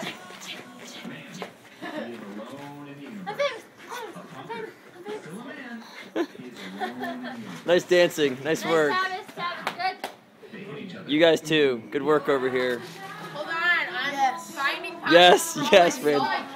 Nice dancing. Nice work. You guys too. Good work over here. Hold on. I'm finding Yes, Brandon.